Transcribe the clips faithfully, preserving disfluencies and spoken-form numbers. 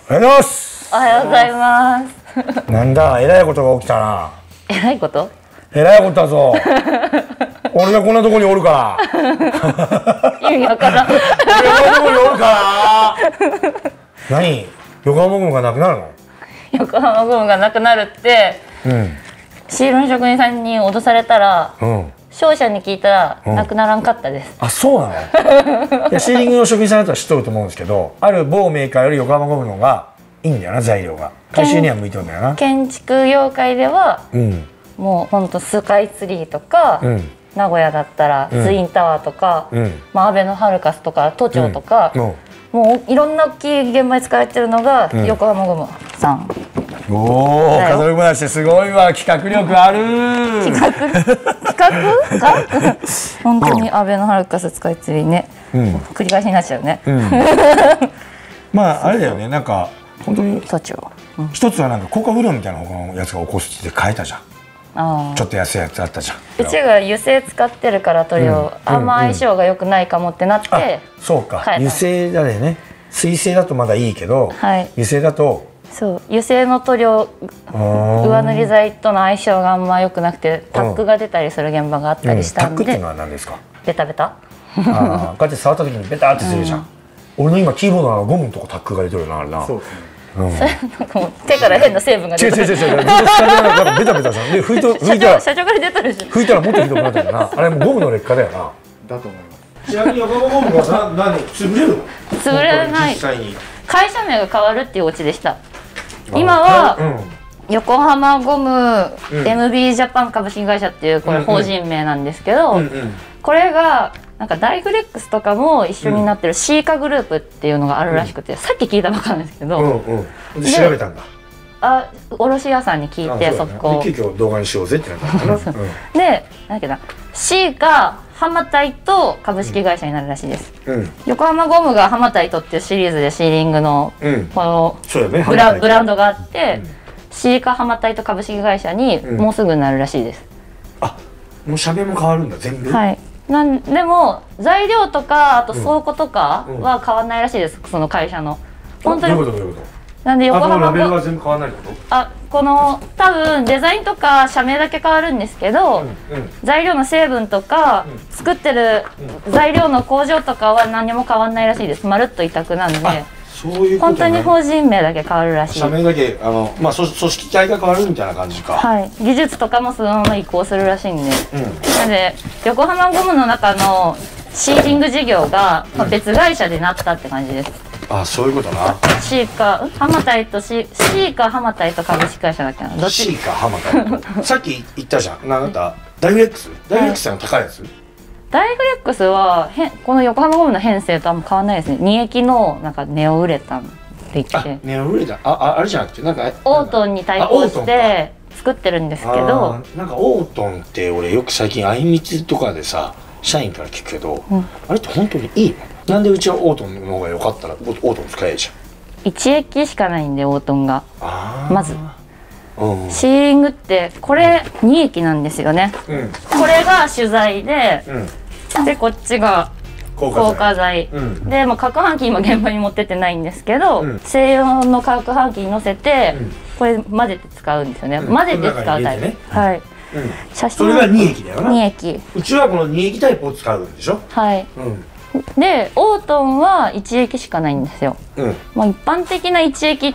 おはようございます。 おはようございます。 なんだ、えらいことが起きたな。 えらいこと？ えらいことだぞ。俺がこんなところにおるから。 意味わからん。 俺がこんなところにおるから。何？横浜ゴムがなくなるの？ 横浜ゴムがなくなるって、うん、シールの職人さんに脅されたら、うん、商社に聞いたら、うん、なくならんかったです。 あ、そうなの？いや、シーリングの職人さんだったら知っとると思うんですけど、ある某メーカーより横浜ゴムの方がいいんだよな、材料が。回収には向いてるんだよな。 建築業界では、うん、もうほんとスカイツリーとか、うん、名古屋だったらツインタワーとか、うん、まあ、アベノハルカスとか都庁とか、うんうん、もういろんな大きい現場に使われてるのが横浜ゴムさん。 うん、おお、飾り話すごいわ、企画力ある。 企画企画が本当にアベノハルカススカイツリーね、うん、繰り返しになっちゃうね。うん、 まああれだよね、なんか本当に都庁、 うん、一つはなんか効果不良みたいな他のやつが起こすって変えたじゃん。あ、ちょっと安いやつあったじゃん。 うちが油性使ってるから塗料、うん、あんま相性が良くないかもってなって、うん、 そうか、油性だね。水性だとまだいいけど、はい、油性だとそう油性の塗料上塗り剤との相性があんま良くなくてタックが出たりする現場があったりしたんで、うん、 タックっていうのは何ですか？ベタベタ。 ああ、こうやって触った時にベタってするじゃん。うん、俺の今キーボードのゴムのとこタックが出てるな、あれな。そうですね。うん、それなんかもう手から変な成分が出てる。違う違う違う違う。ベタベタさんで拭いと拭いたら社長から出てるし。拭いたらもっとひどくなってるな。あれもゴムの劣化だよな。 だと思います。ちなみに横浜ゴムがな何潰れるの？ 潰れない。会社名が変わるっていうオチでした。今は、うん、横浜ゴム、うん、エムビー ジャパン株式会社っていうこれ法人名なんですけど、うんうん、これがなんかダイフレックスとかも一緒になってるシーカグループっていうのがあるらしくて、うん、さっき聞いたばっかなんですけど、うんうん、で調べたんだ。 あ、卸屋さんに聞いて、そこ急遽動画にしようぜってなったのかな。 で、なんだっけな、シーカハマタイト株式会社になるらしいです。うん、横浜ゴムがハマタイトっていうシリーズでシーリングのこのブラ、ブランドがあって、うん、シーカハマタイト株式会社にもうすぐなるらしいです。 うん、あ、もう社名も変わるんだ、全部。 はい。なんでも材料とかあと倉庫とかは変わらないらしいです、その会社の。 本当に。どういうことどういうこと？ なんで横浜ラベルは全部変わらないってこと？ あ、この多分デザインとか社名だけ変わるんですけど、うんうん、材料の成分とか、うん、作ってる材料の工場とかは何も変わらないらしいです。まるっと委託なんで。 そういうことね。 本当に法人名だけ変わるらしい。 社名だけあのまあ組織体が変わるみたいな感じか。 はい。技術とかもそのまま移行するらしいんで。うん、なので横浜ゴムの中のシーリング事業が、まあ、別会社でなったって感じです。 あ、そういうことな。 シーカハマタイトシーカハマタイト株式会社だっけな。どっち？ シーカハマタイト。さっき言ったじゃん。なんだダイフレックス？ダイフレックスの高いやつ？ ダイフレックスはへこの横浜ゴムの編成とあんま変わらないですね。二液のなんかネオウレタンって言って。 ネオウレタン。あああれじゃなくてなんかオートンに対抗して作ってるんですけど。 なんかオートンって俺よく最近あいみつとかでさ社員から聞くけど、うん、あれって本当にいいの？なんでうちはオートンの方が良かったらオートン使えるじゃん。 一液しかないんでオートンがまず、うん、シーリングってこれに液なんですよね、うん、これが主材で、うん、でこっちが硬化剤、うん、で、まあ、攪拌機今現場に持ってってないんですけど、うん、西洋の攪拌機に乗せて、うん、これ混ぜて使うんですよね、うん、混ぜて使うタイプ、ね、はい、うん、 写真それがに液だよな。 に液。 うちはこのに液タイプを使うんでしょ。 はい、うん、でオートンはいち液しかないんですよ、うん、もう一般的ないち液って、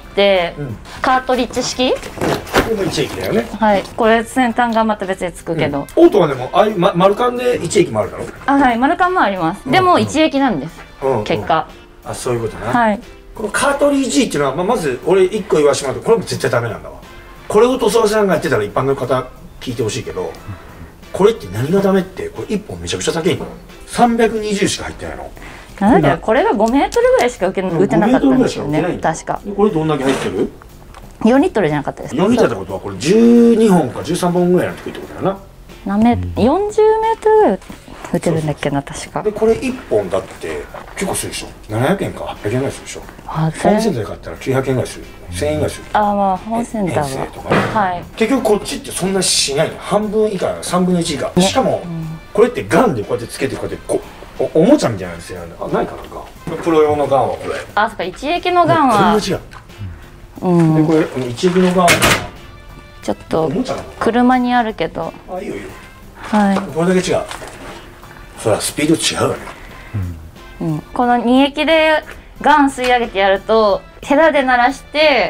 うん、カートリッジ式、これもいち液だよね。 はい、これ先端がまた別でつくけど、 うん、オートンはでもああいう、ま、丸缶でいち液もあるだろ。 あ、はい、丸缶もあります、うん、でもいち液なんです、うん、結果、 うん、あ、そういうことな。 はい、 このカートリッジっていうのは、まあ、まず俺いっこ言わせてもらうとこれも絶対ダメなんだわ。これを塗装さんがやってたら一般の方聞いてほしいけど、これって何がダメって、これいっぽんめちゃくちゃ高いの。さんびゃくにじゅうしか入ってないの。 なんだっけ、これがごメートルぐらいしか受け打てなかったんですよね、確か。 これどんだけ入ってる？ よんリットルじゃなかったですか。 よんリットルってことはこれじゅうにほんかじゅうさんぼんぐらいの時ってことだよな。 何メよんじゅうメートルぐらい打てるんだっけな、確か。 でこれいっぽんだって結構するでしょ。ななひゃくえんかはっぴゃくえんぐらいするでしょ。ホームセンターで買ったらきゅうひゃくえんぐらいする、せんえんぐらいする。 ああ、まあホームセンターはとか、ね、はい、結局こっちってそんなしないの。半分以下、さんぶんのいち以下、ね、しかも、うん、これってガンでこうやってつけてこうやってこう お, おもちゃみたいなんですよ。あ、ないかなんかプロ用のガンはこれ。 あ、そっか、一液のガンはこんな違う。 うん、 でこれ一駅の側ちょっと車にあるけど、 あ、いいよいいよ、 はい、 これだけ違う。そらスピード違うよね、 うんうん、このに液でガン吸い上げてやるとヘラで鳴らして、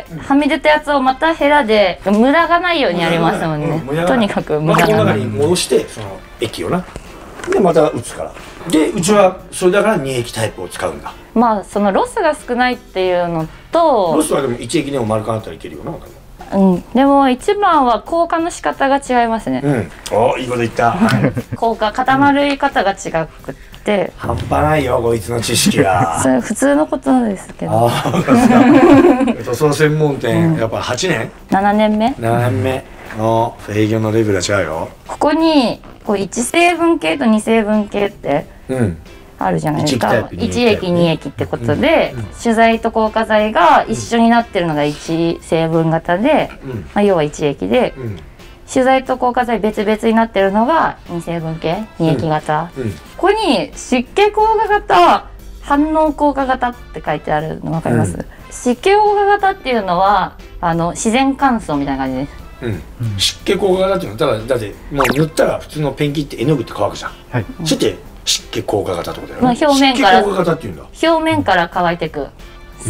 うん、はみ出たやつをまたヘラで無駄がないようにやりますもんね、うん、とにかく無駄がない、 まあ、この中に戻してその液をなでまた打つから。でうちはそれだからに液タイプを使うんだ。 まあそのロスが少ないっていうのと、 ロスはでもいち液でも丸くなったらいけるよな。 うん、でも一番は硬化の仕方が違いますね。 うん、お、いいこと言った。 硬化、固まり方が違くって、 うん、半端ないよこいつの知識が。 それ普通のことですけど。ああ、 塗装専門店、うん、やっぱはちねんななねんめななねんめの営業のレベルが違うよ。 ここにこういち成分系とに成分系ってあるじゃないですか。いち液に液ってことで、うんうん、主材と硬化剤が一緒になってるのがいち成分型で、うん、まあ、要はいち液で、うん、主材と硬化剤別々になってるのがに成分系に液型、うんうん、ここに湿気硬化型反応硬化型って書いてあるの分かります？うん、湿気硬化型っていうのはあの自然乾燥みたいな感じです。うん、 湿気硬化型っていうのはだからだってもう塗ったら普通のペンキって絵の具って乾くじゃん、はい、そして湿気硬化型ってことだよね。 表面から湿気硬化型っていうんだ。 表面から乾いていく。 うん、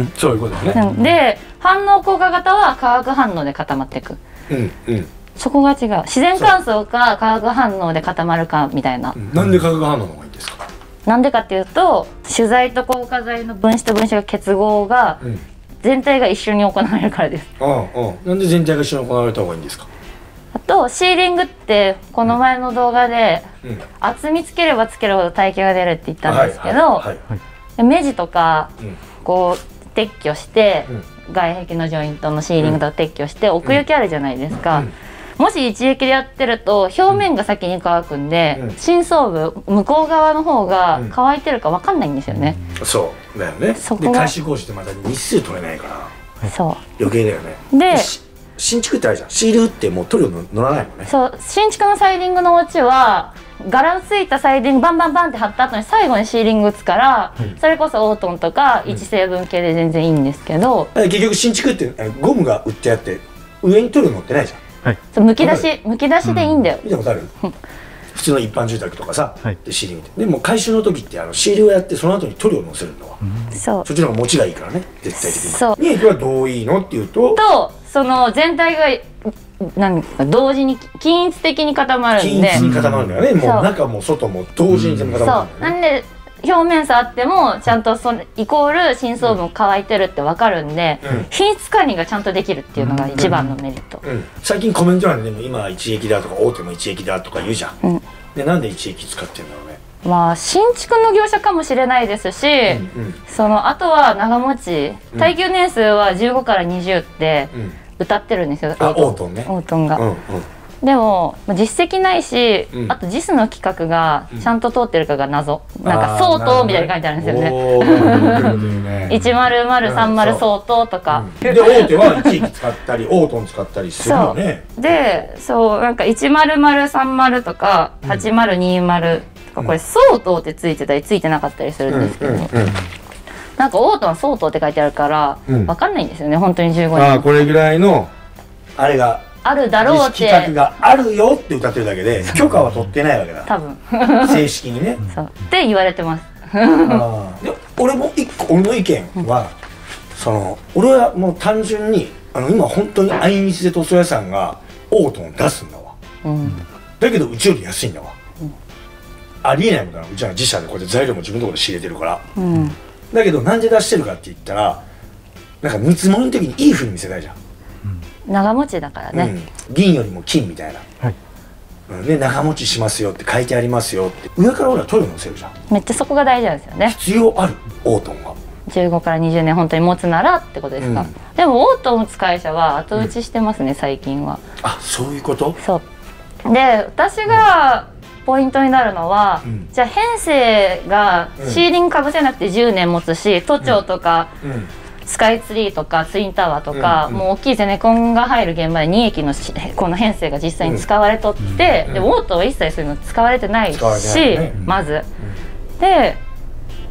そういうことだね。 で反応硬化型は化学反応で固まっていく。うんうん。そこが違う。自然乾燥か化学反応で固まるかみたいな。 なんで化学反応の方がいいんですか？ なんでかっていうと主材と硬化剤の分子と分子が結合が、うん、全体が一緒に行われるからです。 ああ、ああ、なんで全体が一緒に行われた方がいいんですか？ あとシーリングってこの前の動画で、うん、厚みつければつけるほど耐久が出るって言ったんですけど、目地とか、うん、こう撤去して、うん、外壁のジョイントのシーリングとか撤去して奥行きあるじゃないですか、うんうん、もし一液でやってると表面が先に乾くんで、うん、深層部向こう側の方が乾いてるか分かんないんですよね、 うん、そうだよね。そこで改修工事ってまた日数取れないからそう余計だよね。 で新築ってあるじゃん、シール打ってもう塗料乗らないもんね。 そう、新築のサイディングのお家は柄ついたサイディングバンバンバンって貼った後に最後にシーリング打つから、うん、それこそオートンとかいち成分系で全然いいんですけど、 うん、結局新築ってゴムが売ってあって上に塗料乗ってないじゃん、はい、 そうむき出しむき出しでいいんだよ、 うん、見たことある普通の一般住宅とかさ、はい、でシーリングでも改修の時ってあのシールをやってその後に塗料を乗せるのは、うん、そうそっちの方が持ちがいいからね絶対的に。そう利益はどういいのっていうととその全体がなんか同時に均一的に固まるんで均一に固まるんだよね、もう中も外も同時に全部固まるんだよね、 うん、そうなんで表面触ってもちゃんとそのイコール深層分乾いてるって分かるんで、うん、品質管理がちゃんとできるっていうのが一番のメリット、 うんうん、最近コメント欄でも今一液だとか大手も一液だとか言うじゃん、うん、でなんで一液使ってるんだろうね。 まあ新築の業者かもしれないですし、うんうん、そのあとは長持ち耐久年数はじゅうごからにじゅうって、うん歌ってるんですよ。 あ、オートンね。 オートンが。うんうん、でも実績ないし、うん、あと ジス の規格がちゃんと通ってるかが謎。うん、なんか相当みたいに書いてあるんですよね。いちまるまるさんまる相当とか。 うん、で大手は一液使ったりオートン使ったりするよね。 で、そうなんかいちまるまるさんまるとかはちまるにまるとかこれ相当ってついてたりついてなかったりするんですけど。なんかオートン相当って書いてあるから分かんないんですよね、うん、本当にじゅうごにん。 ああこれぐらいのあれがあるだろうって規格があるよって歌ってるだけで許可は取ってないわけだ多分正式にねそうって言われてますあで俺も一個俺の意見は、うん、その俺はもう単純にあの今本当にあいみつで塗装屋さんがオートン出すんだわ、うん、だけどうちより安いんだわ、うん、ありえないことなの。うちは自社でこうやって材料も自分のところで仕入れてるから、うんだけどなんで出してるかって言ったらなんか見積もりの時にいい風に見せたいじゃん、 うん、長持ちだからね、 うん、銀よりも金みたいな、はいうん、で長持ちしますよって書いてありますよって上から俺は塗料乗せるじゃん。 めっちゃそこが大事なんですよね。 必要あるオートンがじゅうごからにじゅうねん本当に持つならってことですか、うん、でもオートン打つ会社は後打ちしてますね、うん、最近は。 あそういうこと。 そうで私が、うんポイントになるのは、うん、じゃあ編成がシーリングかぶせなくてじゅうねん持つし、都庁とか、うん、スカイツリーとかツインタワーとか、うん、もう大きいゼネコンが入る現場でに液のこの編成が実際に使われとって、うん、でオートは一切そういうの使われてないし、ね、まず、うん、で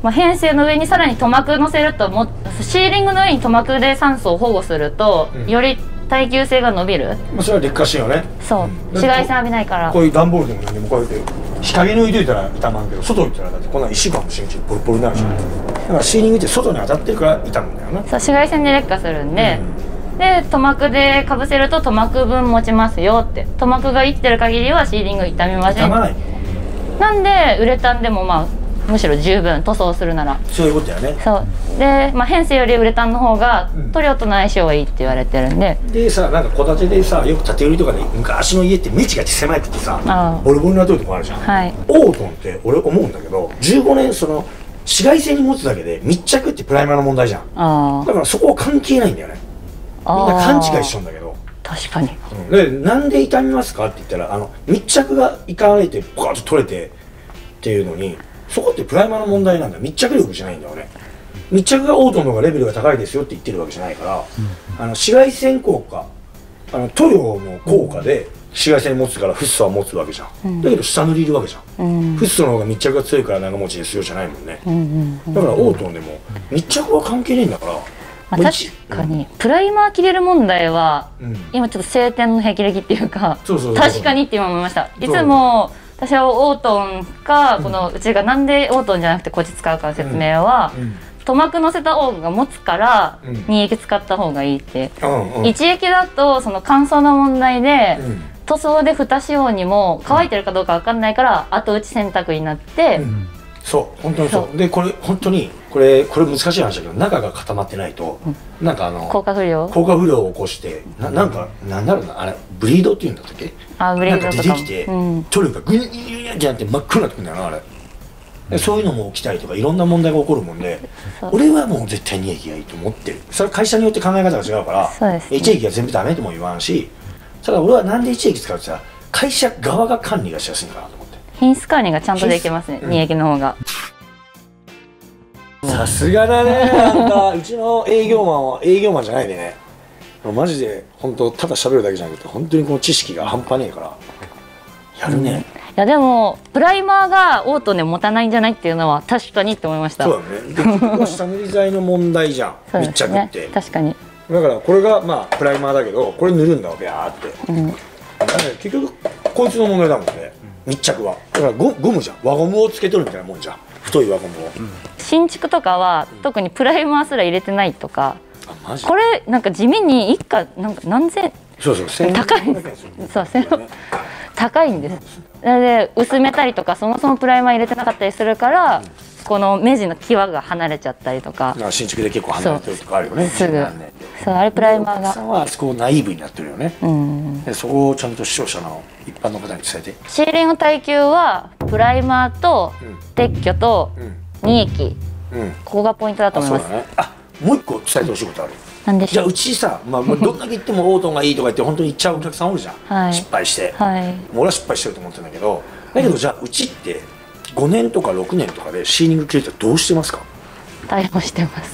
まあ、編成の上にさらに塗膜乗せるともシーリングの上に塗膜で酸素を保護すると、うん、より耐久性が伸びる。 まあそれは劣化しようね。 そう、うん、紫外線浴びないから。 こういう段ボールでも何でもこうやって日陰抜いといたら傷まんけど、外行ったらだってこんないっしゅうかんも新地ボロボロになるじゃない、うん、だからシーリングって外に当たってるから傷むんだよな。そう、 紫外線で劣化するんで、うん、で塗膜でかぶせると塗膜分持ちますよって。塗膜が生きてる限りはシーリング傷みません。 傷まない。 なんでウレタンでもまあむしろ十分塗装するならそういうことやね。 そうで、まあ、編成よりウレタンの方が塗料との相性がいいって言われてるんで、 うん、でさ、なんか戸建てでさ、よく建て売りとかで昔の家って道が狭くてさボロボロになっとるとこあるじゃん、はい、オートンって俺思うんだけどじゅうごねんその紫外線に持つだけで密着ってプライマーの問題じゃん。あだからそこは関係ないんだよね。みんな勘違いしちゃうんだけど。 確かに、 うん、でなんで傷みますかって言ったらあの密着がいかれてポカッと取れてっていうのにそこってプライマーの問題なんだ。密着力じゃないんだよね。密着がオートンの方がレベルが高いですよって言ってるわけじゃないから、うん、あの紫外線効果あの塗料の効果で紫外線持つからフッ素は持つわけじゃん、うん、だけど下塗りいるわけじゃん、うん、フッ素の方が密着が強いから長持ちですよじゃないもんね、うんうんうん、だからオートンでも密着は関係ないんだから、まあ、確かに、うん、プライマー切れる問題は、うん、今ちょっと晴天の霹靂っていうか確かにって今思いました。いつも私はオートンかこのうちがなんでオートンじゃなくてこっち使うかの説明は、うんうん、塗膜乗せた方が持つからに液使った方がいいって、うんうん、いち液だとその乾燥の問題で、うん、塗装で蓋しようにも乾いてるかどうか分かんないから後打ち洗濯になって、うん、 そう本当にそうでこれ本当にこれこれ難しい話だけど中が固まってないと、うん、なんかあの硬化不良硬化不良を起こしてななんかなんだろうなあれブリードっていうんだったっけ。 あブリードとかなんか出てきて、うん、塗料がグニュニュニュってなって真っ黒になってくるんだよなあれ、うん、そういうのも起きたりとかいろんな問題が起こるもんで俺はもう絶対に液がいいと思ってる。それは会社によって考え方が違うからそうです、ね、いち液は全部ダメとも言わんしただ俺はなんでいち液使うって言ったら会社側が管理がしやすいかなと思って品質管理がちゃんとできますね、うん、に液の方が。 さすがだねあんたうちの営業マンは営業マンじゃないでねマジで本当ただ喋るだけじゃなくて本当にこの知識が半端ねえからやるね、うん、いやでもプライマーがオートンで持たないんじゃないっていうのは確かにって思いました。 そうだねで結局は下塗り剤の問題じゃん密着って、 ね、確かにだからこれがまあプライマーだけどこれ塗るんだわけやーって、うん、だから結局こいつの問題だもんね密着はだから ゴ, ゴムじゃん輪ゴムをつけとるみたいなもんじゃん太い輪ゴムを、うん、新築とかは特にプライマーすら入れてないとかこれなんか地味に一家なんか何千そうそう高いんですそう高いんです。で薄めたりとかそもそもプライマー入れてなかったりするから、うん、この目地の際が離れちゃったりとか新築で結構離れてるとかあるよねすぐそうあれプライマーがさんはあそこナイーブになってるよね、うん、でそこをちゃんと視聴者の一般の方に伝えてシーリング耐久はプライマーと撤去とに液、うんうん、ここがポイントだと思います。 あ、そうだね。あもう一個伝えてほしいことある。なんでしょう。じゃあうちさ、まあ、どんだけ言ってもオートンがいいとか言って本当に言っちゃうお客さんおるじゃん、はい、失敗して、はい、俺は失敗してると思ってるんだけどだけどじゃあうちってごねんとかろくねんとかでシーリング切れたらどうしてますか。 対応してます。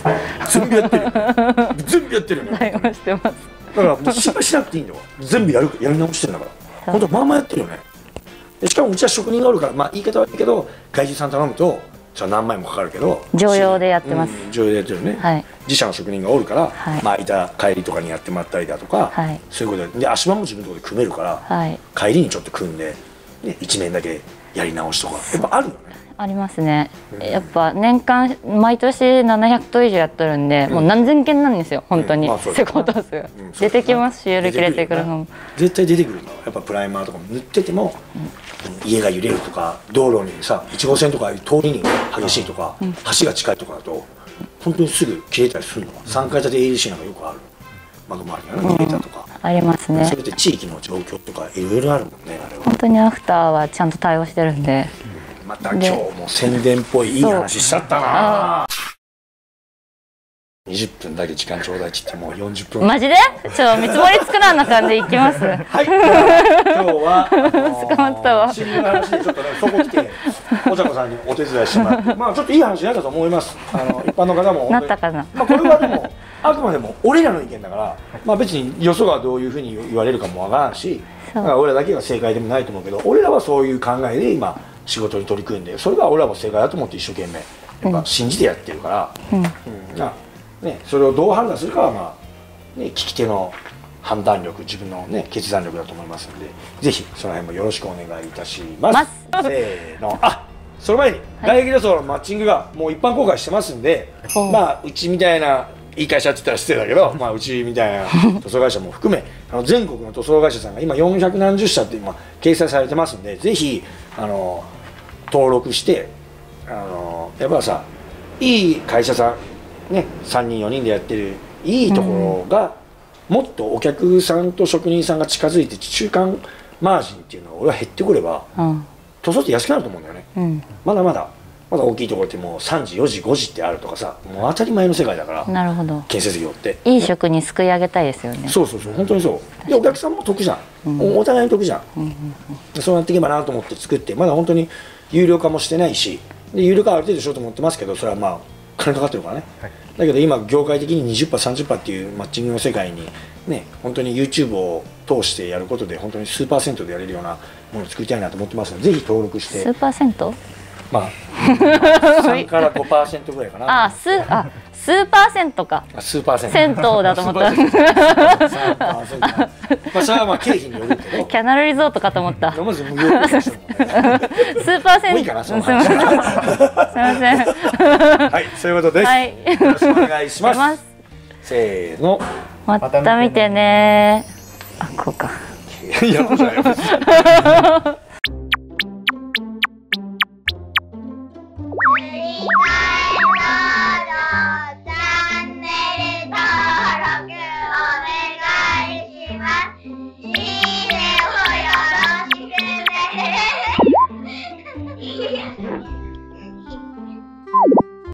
全部やってるよね全部やってるよね。 対応してます。だからもう失敗しなくていいんだよ全部やるやり直してるんだから本当まあまあやってるよね。でしかもうちは職人がおるからまあ言い方はいいけど外注さん頼むとじゃあ何枚もかかるけど常用でやってます、 うん、常用でやってるね、はい、自社の職人がおるから、はい、まあ板帰りとかにやってもらったりだとか、はい、そういうことでで足場も自分のところで組めるから、はい、帰りにちょっと組んでで一面だけやり直しとかやっぱあるよね。 ありますね、うん、やっぱ年間毎年ななひゃくとう以上やっとるんで、うん、もう何千件なんですよ本当に、うんまあ、施工頭数が、うん、出てきますし揺れ切れてくるのも絶対出てくるの。やっぱプライマーとかも塗ってても、うん、家が揺れるとか道路にさいち号線とか通りに激しいとか、うん、橋が近いとかだと本当にすぐ切れたりするの。さんかい建て エーディーシー なんかよくある窓周りがね切れたとか、 うん、ありますね。 それって地域の状況とかいろいろあるもんねあれは。 本当にアフターはちゃんと対応してるんで、 うん、また今日も宣伝っぽいいい話しちゃったな。にじゅっぷんだけ時間ちょうだいって言ってもうよんじゅっぷん。 マジでちょっと見積もり作らなあかんでいきます。はい今日は捕まったわ。 新聞の話でちょっとねそこ来てお茶子さんにお手伝いしてもらってまあちょっといい話になったと思います。あの一般の方もなったかな。 まあこれはでもあくまでも俺らの意見だからまあ別によそがどういうふうに言われるかもわからんしだから俺らだけが正解でもないと思うけど俺らはそういう考えで今仕事に取り組んでそれが俺らも正解だと思って一生懸命やっぱ信じてやってるから、うんうんね、それをどう判断するかは、まあね、聞き手の判断力、自分の、ね、決断力だと思いますので、ぜひその辺もよろしくお願いいたします。せーの、あ、その前に、はい、大劇予想のマッチングがもう一般公開してますんで、まあうちみたいないい会社って言ったら失礼だけど、まあうちみたいな塗装会社も含め、あの全国の塗装会社さんが今よんひゃくなんじゅっしゃって今掲載されてますんで、ぜひあの登録して、あのやっぱさ、いい会社さんね、さんにんよにんでやってるいいところが、うん、もっとお客さんと職人さんが近づいて中間マージンっていうのは俺は減ってくれば、うん、塗装って安くなると思うんだよね、うん、まだまだまだ大きいところってもうさんじよじごじってあるとかさ、もう当たり前の世界だから。なるほど。建設業っていい職にすくい上げたいですよね。 そうそうそう、本当にそうで、お客さんも得じゃん、うん、お互いに得じゃん、うんうんうん、そうなっていけばなと思って作って、まだ本当に有料化もしてないし、で有料化はある程度しようと思ってますけど、それはまあ金かかってるからね、はい、だけど今業界的に にじゅっパーセントさんじゅっパーセント っていうマッチングの世界にね、本当に YouTube を通してやることで本当に数パーセントでやれるようなものを作りたいなと思ってますので、ぜひ登録して。 数パーセント？ まあさんからごパーセントぐらいかな。 あ、数あ数パーセントか。 数パーセント。 銭湯だと思った。 さんパーセント。まあそれはまあ経費によるけど。 キャナルリゾートかと思った。 まず無料でしてもね。スーパーセント。 いいかな、その話。すみません。 はい、そういうことです。 はい。 よろしくお願いします。せーの。 また見てね。あ、こうか。 いや、こうじゃないよ。